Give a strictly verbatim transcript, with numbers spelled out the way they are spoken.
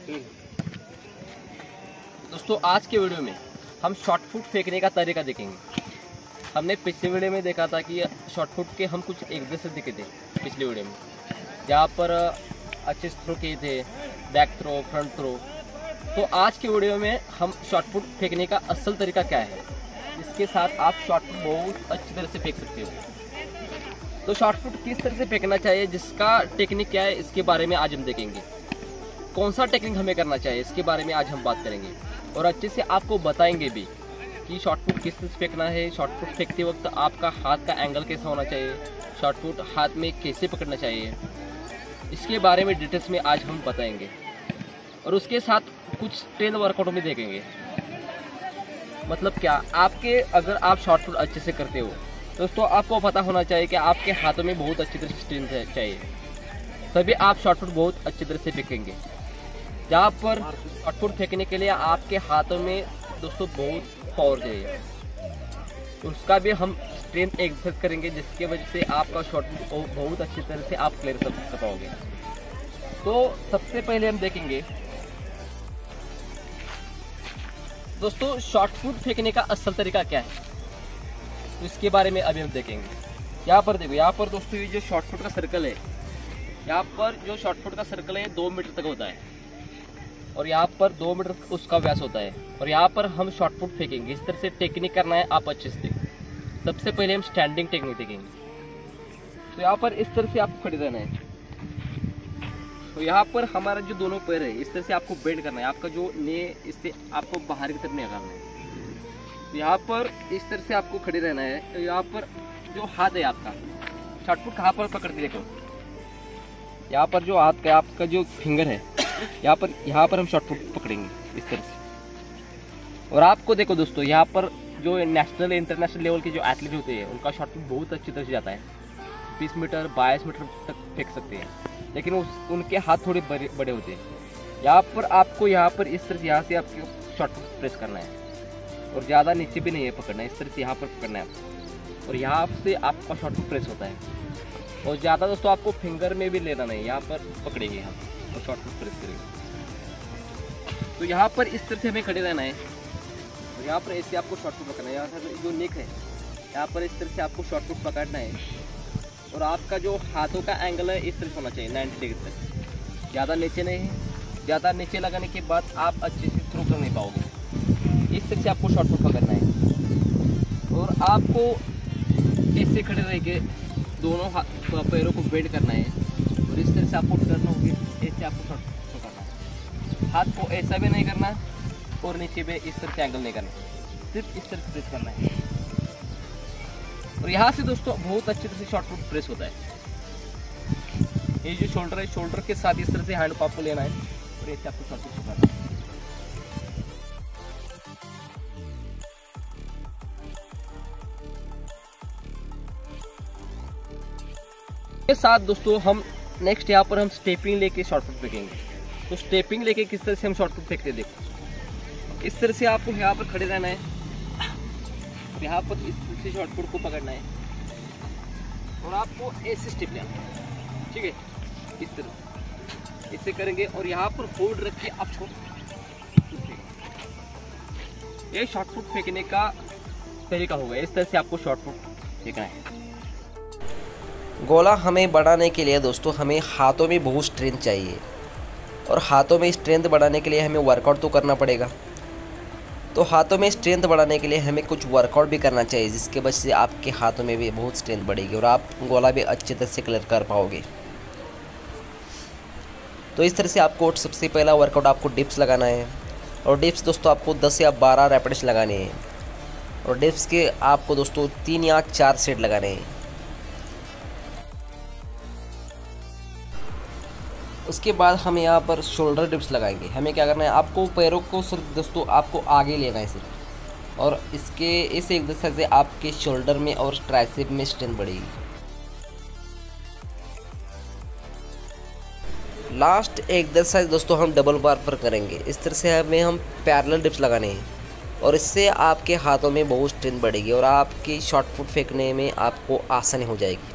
दोस्तों आज के वीडियो में हम शॉर्ट फुट फेंकने का तरीका देखेंगे। हमने पिछले वीडियो में देखा था कि शॉर्ट फुट के हम कुछ एक्सरसाइज देखे थे पिछले वीडियो में, जहाँ पर अच्छे थ्रो किए थे, बैक थ्रो, फ्रंट थ्रो। तो आज के वीडियो में हम शॉर्ट फुट फेंकने का असल तरीका क्या है, इसके साथ आप शॉर्ट फुट बहुत अच्छी तरह से फेंक सकते हो। तो शॉर्ट फुट किस तरह से फेंकना चाहिए, जिसका टेक्निक क्या है, इसके बारे में आज हम देखेंगे। कौन सा टेक्निक हमें करना चाहिए, इसके बारे में आज हम बात करेंगे और अच्छे से आपको बताएंगे भी कि शॉर्ट फुट किस तरह से फेंकना है। शॉर्ट फुट फेंकते वक्त आपका हाथ का एंगल कैसा होना चाहिए, शॉर्ट फुट हाथ में कैसे पकड़ना चाहिए, इसके बारे में डिटेल्स में आज हम बताएंगे। और उसके साथ कुछ ट्रेन वर्कआउट भी देखेंगे। मतलब क्या, आपके अगर आप शॉर्ट फुट अच्छे से करते हो दोस्तों, आपको पता होना चाहिए कि आपके हाथों में बहुत अच्छी तरह से स्ट्रेंथ चाहिए, तभी आप शॉर्ट फुट बहुत अच्छी तरह से फेंकेंगे। जहाँ पर शॉर्ट फुट फेंकने के लिए आपके हाथों में दोस्तों बहुत पावर चाहिए, उसका भी हम स्ट्रेंथ एक्सरसाइज करेंगे, जिसकी वजह से आपका शॉर्ट फुट बहुत अच्छी तरह से आप क्लियर कर पाओगे। तो सबसे पहले हम देखेंगे दोस्तों शॉर्ट फुट फेंकने का असल तरीका क्या है, तो इसके बारे में अभी हम देखेंगे। यहाँ पर देखो, यहाँ पर दोस्तों ये जो शॉर्ट फुट का सर्कल है, यहाँ पर जो शॉर्ट फुट का सर्कल है दो मीटर तक होता है और यहाँ पर दो मीटर उसका व्यास होता है। और यहाँ पर हम शॉर्ट फुट फेंकेंगे। इस तरह से टेक्निक करना है आप अच्छे से। सबसे पहले हम स्टैंडिंग टेक्निक देखेंगे। तो यहाँ पर इस तरह से आपको खड़े रहना है। तो यहाँ पर हमारा जो दोनों पैर है इस तरह से आपको बेंड करना है, आपका जो ने इससे आपको बाहर की तरफ निकालना है। तो यहाँ पर इस तरह से आपको खड़े रहना है। तो यहाँ पर जो हाथ है आपका, शॉर्ट फुट कहाँ पर पकड़ते देखो, यहाँ पर जो हाथ का आपका जो फिंगर है, यहाँ पर यहाँ पर हम शॉर्ट फुट पकड़ेंगे इस तरह से। और आपको देखो दोस्तों, यहाँ पर जो नेशनल इंटरनेशनल लेवल के जो एथलीट होते हैं उनका शॉर्ट फुट बहुत अच्छी तरह से जाता है, बीस मीटर बाईस मीटर तक फेंक सकते हैं, लेकिन उस उनके हाथ थोड़े बड़े बड़े होते हैं। यहाँ पर आपको यहाँ पर इस तरह से यहाँ से आपको शॉर्ट फुट प्रेस करना है और ज़्यादा नीचे भी नहीं है पकड़ना है, इस तरह से यहाँ पर पकड़ना है आपको और यहाँ से आपका शॉर्ट फुट प्रेस होता है। और ज़्यादा दोस्तों आपको फिंगर में भी लेना नहीं, यहाँ पर पकड़ेंगे हम और शॉर्ट फुट प्रेस करेंगे। तो यहाँ पर इस तरह से हमें खड़े रहना है और यहाँ पर ऐसे आपको शॉर्ट फुट पकड़ना है। यहाँ पर जो नेक है यहाँ पर इस तरह से आपको शॉर्ट फुट पकड़ना है और आपका जो हाथों का एंगल है इस तरह से होना चाहिए नाइन्टी डिग्री तक, ज़्यादा नीचे नहीं है। ज़्यादा नीचे लगाने के बाद आप अच्छे से थ्रो कर नहीं पाओगे। इस तरह से आपको शॉर्ट फुट पकड़ना है और आपको ऐसे खड़े रह के दोनों पैरों को बेंड करना है और इस तरह से आपको टर्न होगी, ऐसे आपको शॉर्ट फुट करना है। हाथ को ऐसा भी नहीं करना और नीचे भी इस तरह से एंगल नहीं करना, सिर्फ इस तरह से प्रेस करना है। और यहाँ से दोस्तों बहुत अच्छी तरह से शॉर्ट फुट प्रेस होता है। ये जो शोल्डर है, शोल्डर के साथ इस तरह से हैंड को आपको लेना है और ऐसे आपको शॉर्ट फुट करना है। के साथ दोस्तों हम नेक्स्ट यहाँ पर हम स्टेपिंग लेके शॉर्ट फुट फेंकेंगे। तो स्टेपिंग लेके किस तरह से हम शॉर्ट फुट फेंकते हैं देखो, इस तरह से आपको यहाँ पर खड़े रहना है, यहाँ पर इस तरह से शॉर्ट फुट को पकड़ना है और आपको ऐसे स्टेप लेना है, ठीक है, इस तरह इससे करेंगे और यहाँ पर होल्ड रख के आपको ये शॉर्ट फुट फेंकने का तरीका होगा। इस तरह से आपको शॉर्ट फुट फेंकना है। गोला हमें बढ़ाने के लिए दोस्तों हमें हाथों में बहुत स्ट्रेंथ चाहिए और हाथों में स्ट्रेंथ बढ़ाने के लिए हमें वर्कआउट तो करना पड़ेगा। तो हाथों में स्ट्रेंथ बढ़ाने के लिए हमें कुछ वर्कआउट भी करना चाहिए, जिसके वजह से आपके हाथों में भी बहुत स्ट्रेंथ बढ़ेगी और आप गोला भी अच्छी तरह से क्लियर कर पाओगे। तो इस तरह से आपको सबसे पहला वर्कआउट आपको डिप्स लगाना है और डिप्स दोस्तों आपको दस या बारह रैपिड्स लगाने हैं और डिप्स के आपको दोस्तों तीन या चार सेट लगाने हैं। उसके बाद हम यहाँ पर शोल्डर डिप्स लगाएंगे। हमें क्या करना है, आपको पैरों को सिर्फ दोस्तों आपको आगे लेना है सिर्फ, और इसके इस एक्सरसाइज से आपके शोल्डर में और ट्राइसेप में स्ट्रेंथ बढ़ेगी। लास्ट एक्सरसाइज दोस्तों हम डबल बार पर करेंगे। इस तरह से हमें हम पैरेलल डिप्स लगाने हैं और इससे आपके हाथों में बहुत स्ट्रेंथ बढ़ेगी और आपकी शॉर्ट फुट फेंकने में आपको आसानी हो जाएगी।